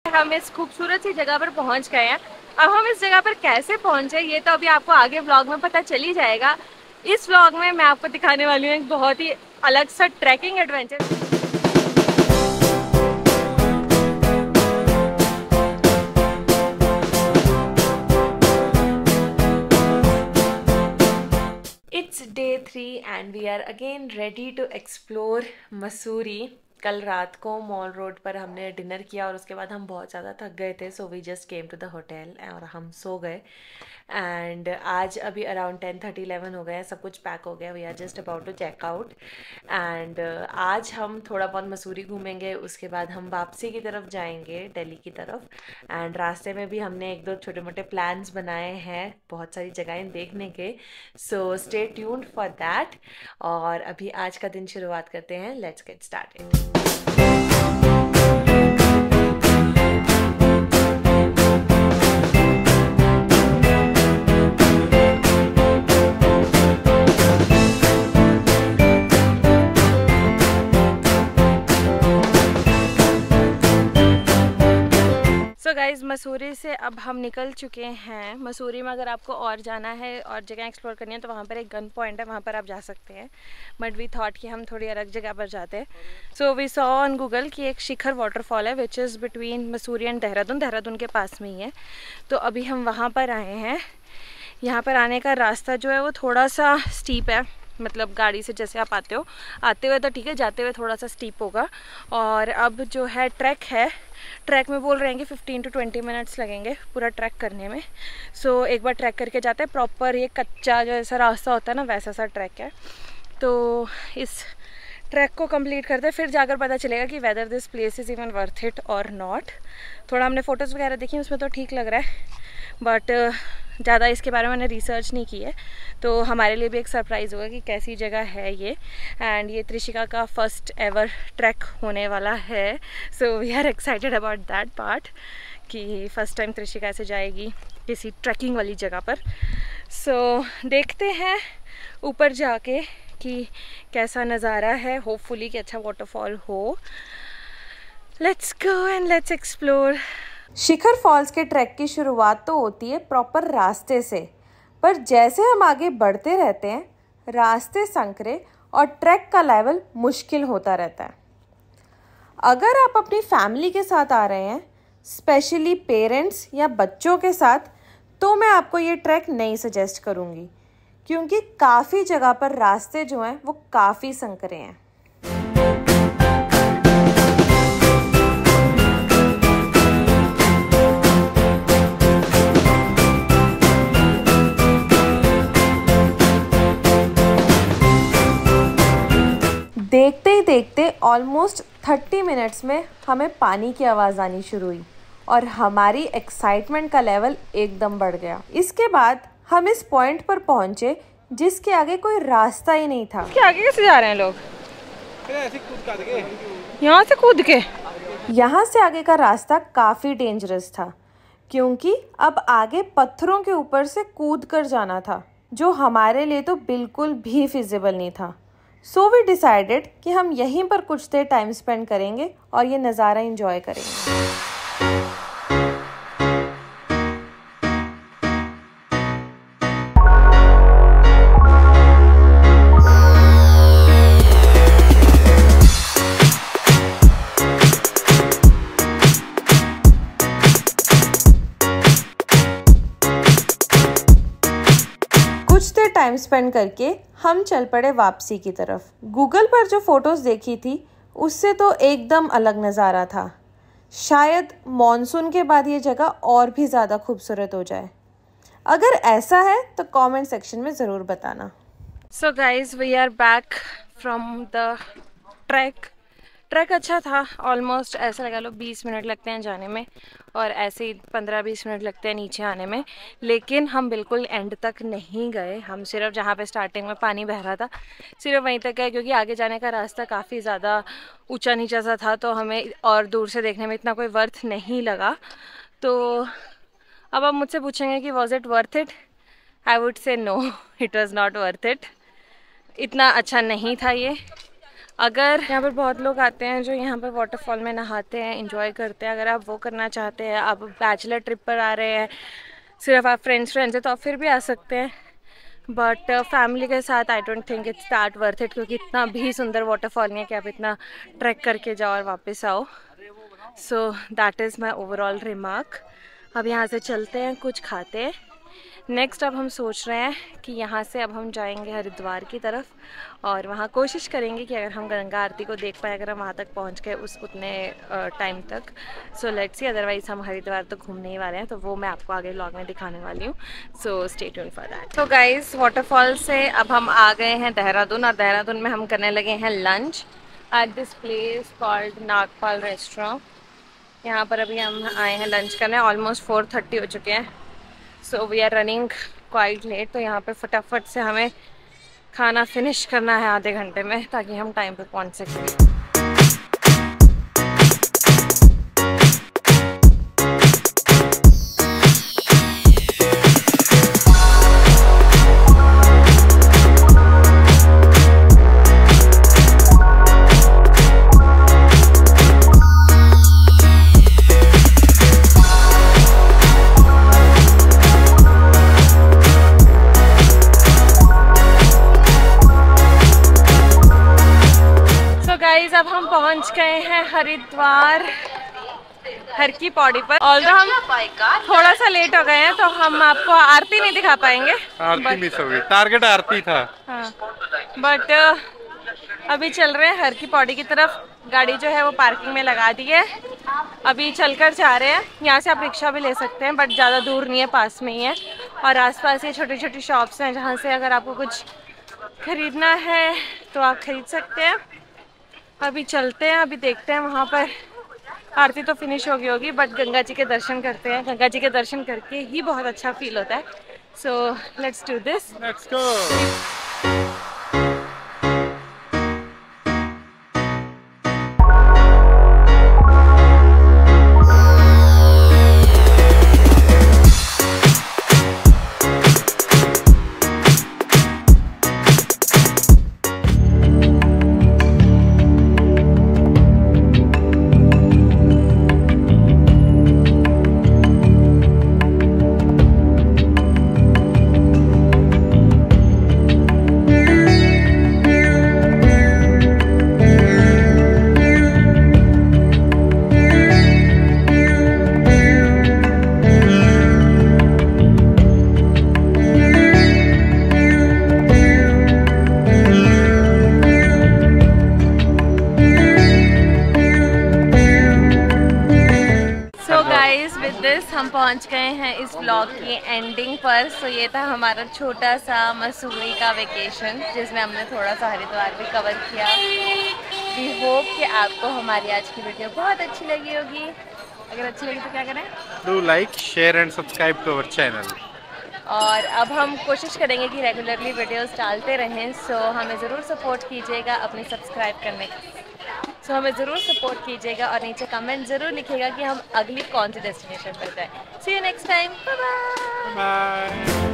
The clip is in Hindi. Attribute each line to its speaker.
Speaker 1: हम इस खूबसूरत सी जगह पर पहुंच गए हैं। अब हम इस जगह पर कैसे पहुंचे ये तो अभी आपको आगे व्लॉग में पता चल ही जाएगा। इस व्लॉग में मैं आपको दिखाने वाली हूँ एक बहुत ही अलग सा trekking adventure. It's day 3 and we are again ready to explore Mussoorie. कल रात को मॉल रोड पर हमने डिनर किया और उसके बाद हम बहुत ज़्यादा थक गए थे, so we just came to the hotel और हम सो गए। एंड आज अभी अराउंड 10:30-11 हो गए हैं, सब कुछ पैक हो गया, we are just about to check out. And आज हम थोड़ा बहुत मसूरी घूमेंगे, उसके बाद हम वापसी की तरफ जाएंगे, दिल्ली की तरफ। एंड रास्ते में भी हमने एक दो छोटे मोटे प्लान्स बनाए हैं बहुत सारी जगहें देखने के, so stay tuned for that. और अभी आज का दिन शुरुआत करते हैं, let's get started. So guys, Mussoorie से अब हम निकल चुके हैं। मसूरी में अगर आपको और जाना है और जगह एक्सप्लोर करनी है तो वहाँ पर एक गन पॉइंट है, वहाँ पर आप जा सकते हैं। बट वी थॉट कि हम थोड़ी अलग जगह पर जाते हैं। So we saw on Google कि एक शिखर वाटरफॉल है which is between Mussoorie and Dehradun के पास में ही है। तो अभी हम वहाँ पर आए हैं। यहाँ पर आने का रास्ता जो है वो थोड़ा सा स्टीप है, मतलब गाड़ी से जैसे आप आते हो, आते हुए तो ठीक है, जाते हुए थोड़ा सा स्टीप होगा। और अब जो है ट्रैक में बोल रहे हैं कि 15 to 20 मिनट्स लगेंगे पूरा ट्रैक करने में। सो एक बार ट्रैक करके जाते हैं। प्रॉपर ये कच्चा जो ऐसा रास्ता होता है ना, वैसा सा ट्रैक है। तो इस ट्रैक को कंप्लीट करते हैं, फिर जाकर पता चलेगा कि whether this place is even worth it और नॉट। थोड़ा हमने फ़ोटोज़ वगैरह देखी, उसमें तो ठीक लग रहा है, बट ज़्यादा इसके बारे में मैंने रिसर्च नहीं की है। तो हमारे लिए भी एक सरप्राइज़ होगा कि कैसी जगह है ये। एंड ये त्रिशिका का फर्स्ट एवर ट्रैक होने वाला है, so we are excited about that part कि फ़र्स्ट टाइम त्रिशिका ऐसे जाएगी किसी ट्रैकिंग वाली जगह पर। सो देखते हैं ऊपर जाके कि कैसा नज़ारा है। होपफुली कि अच्छा वाटरफॉल हो। Let's go and let's explore. Shikhar falls के ट्रैक की शुरुआत तो होती है प्रॉपर रास्ते से, पर जैसे हम आगे बढ़ते रहते हैं रास्ते संकरे और ट्रैक का लेवल मुश्किल होता रहता है। अगर आप अपनी फैमिली के साथ आ रहे हैं, स्पेशली पेरेंट्स या बच्चों के साथ, तो मैं आपको ये ट्रैक नहीं सजेस्ट करूँगी, क्योंकि काफ़ी जगह पर रास्ते जो हैं वो काफ़ी संकरे हैं। देखते ही देखते ऑलमोस्ट 30 मिनट्स में हमें पानी की आवाज़ आनी शुरू हुई और हमारी एक्साइटमेंट का लेवल एकदम बढ़ गया। इसके बाद हम इस पॉइंट पर पहुंचे जिसके आगे कोई रास्ता ही नहीं था। इसके आगे कैसे जा रहे हैं लोग? यहाँ से कूद के? यहाँ से आगे का रास्ता काफ़ी डेंजरस था, क्योंकि अब आगे पत्थरों के ऊपर से कूद कर जाना था, जो हमारे लिए तो बिल्कुल भी फिजिबल नहीं था। सो वी डिसाइडेड कि हम यहीं पर कुछ देर टाइम स्पेंड करेंगे और ये नज़ारा एंजॉय करेंगे। टाइम स्पेंड करके हम चल पड़े वापसी की तरफ। गूगल पर जो फोटोज़ देखी थी उससे तो एकदम अलग नज़ारा था। शायद मॉनसून के बाद ये जगह और भी ज़्यादा खूबसूरत हो जाए। अगर ऐसा है तो कमेंट सेक्शन में ज़रूर बताना। So guys, we are back from the track अच्छा था। ऑलमोस्ट ऐसा लगा लो 20 मिनट लगते हैं जाने में और ऐसे ही 15-20 मिनट लगते हैं नीचे आने में। लेकिन हम बिल्कुल एंड तक नहीं गए, हम सिर्फ जहाँ पे स्टार्टिंग में पानी बह रहा था सिर्फ वहीं तक गए, क्योंकि आगे जाने का रास्ता काफ़ी ज़्यादा ऊंचा नीचा सा था, तो हमें और दूर से देखने में इतना कोई वर्थ नहीं लगा। तो अब आप मुझसे पूछेंगे कि was it worth it? I would say no, it was not worth it. इतना अच्छा नहीं था ये। अगर यहाँ पर बहुत लोग आते हैं जो यहाँ पर वाटरफॉल में नहाते हैं, एंजॉय करते हैं, अगर आप वो करना चाहते हैं, आप बैचलर ट्रिप पर आ रहे हैं, सिर्फ आप फ्रेंड्स हैं तो आप फिर भी आ सकते हैं, बट फैमिली के साथ I don't think it's that worth it, क्योंकि इतना भी सुंदर वाटरफॉल नहीं है कि आप इतना ट्रैक करके जाओ और वापस आओ। So that is my overall remark. अब यहाँ से चलते हैं, कुछ खाते हैं। नेक्स्ट अब हम सोच रहे हैं कि यहाँ से अब हम जाएंगे हरिद्वार की तरफ और वहाँ कोशिश करेंगे कि अगर हम गंगा आरती को देख पाए, अगर हम वहाँ तक पहुँच गए उस उतने टाइम तक। सो लेट्स सी, अदरवाइज़ हम हरिद्वार तो घूमने ही वाले हैं, तो वो मैं आपको आगे व्लॉग में दिखाने वाली हूँ। So stay tuned for that. तो गाइस, वाटरफॉल से अब हम आ गए हैं देहरादून और देहरादून में हम करने लगे हैं lunch at this place called Nagpal restaurant. यहाँ पर अभी हम आए हैं लंच करने, ऑलमोस्ट 4:30 हो चुके हैं। So we are running quite late, तो यहाँ पे फटाफट से हमें खाना फिनिश करना है आधे घंटे में, ताकि हम टाइम पे पहुँच सकें। अब हम पहुंच गए हैं हरिद्वार हर की पौड़ी पर। और हम थोड़ा सा लेट हो गए हैं तो हम आपको आरती नहीं दिखा पाएंगे,
Speaker 2: आरती मिस हो गई, टारगेट आरती था।
Speaker 1: हाँ, बट अभी चल रहे हैं हर की पौड़ी की तरफ। गाड़ी जो है वो पार्किंग में लगा दी है, अभी चलकर जा रहे हैं। यहाँ से आप रिक्शा भी ले सकते हैं, बट ज़्यादा दूर नहीं है, पास में ही है। और आसपास ये छोटी छोटी शॉप्स हैं जहाँ से अगर आपको कुछ खरीदना है तो आप खरीद सकते हैं। अभी चलते हैं, अभी देखते हैं। वहाँ पर आरती तो फिनिश हो गई होगी, बट गंगा जी के दर्शन करते हैं। गंगा जी के दर्शन करके ही बहुत अच्छा फील होता है। So let's do this,
Speaker 2: let's go.
Speaker 1: हम पहुंच गए हैं इस व्लॉग की एंडिंग पर। सो ये था हमारा छोटा सा मसूरी का वेकेशन, जिसमें हमने थोड़ा सा हरिद्वार भी कवर किया। वी होप कि आपको हमारी आज की वीडियो बहुत अच्छी लगी होगी। अगर अच्छी लगी तो क्या करें?
Speaker 2: Do like, share and subscribe to our channel.
Speaker 1: और अब हम कोशिश करेंगे कि रेगुलरली वीडियोस डालते रहें। सो हमें ज़रूर सपोर्ट कीजिएगा अपने सब्सक्राइब करने सो हमें ज़रूर सपोर्ट कीजिएगा और नीचे कमेंट ज़रूर लिखिएगा कि हम अगली कौन सी डेस्टिनेशन पर जाएं। See you next time, bye bye.